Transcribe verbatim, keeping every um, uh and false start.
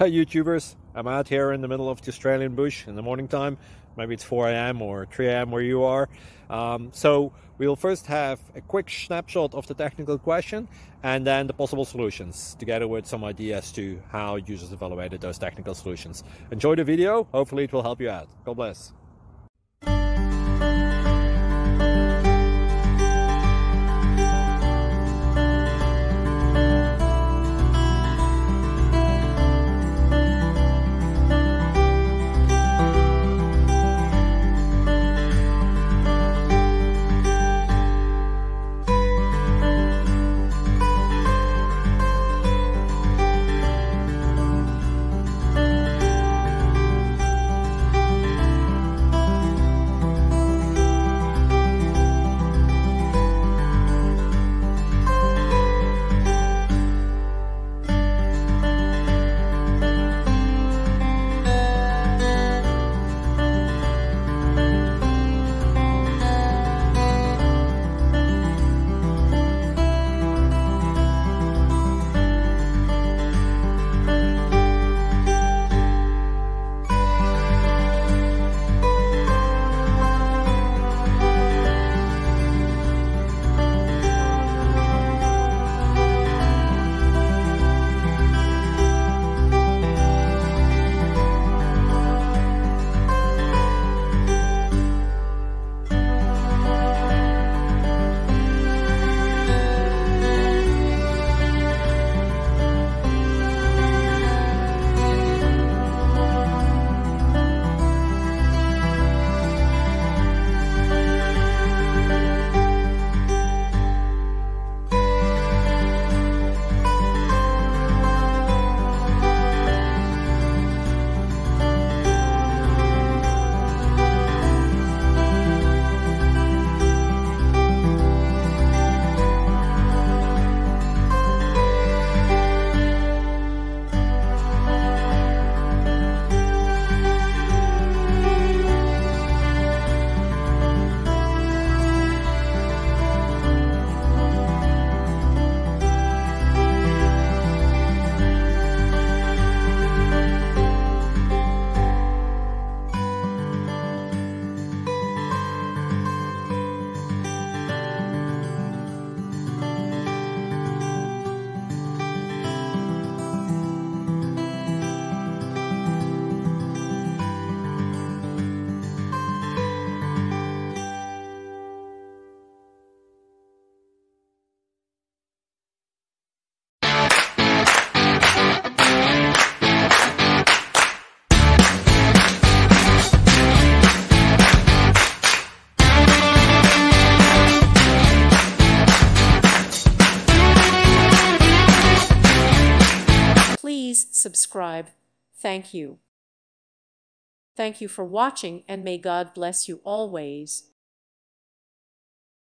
Hi YouTubers, I'm out here in the middle of the Australian bush in the morning time. Maybe it's four A M or three A M where you are. Um, so we'll first have a quick snapshot of the technical question and then the possible solutions, together with some ideas to how users evaluated those technical solutions. Enjoy the video, hopefully it will help you out. God bless. Please subscribe. Thank you. Thank you for watching, and may God bless you always.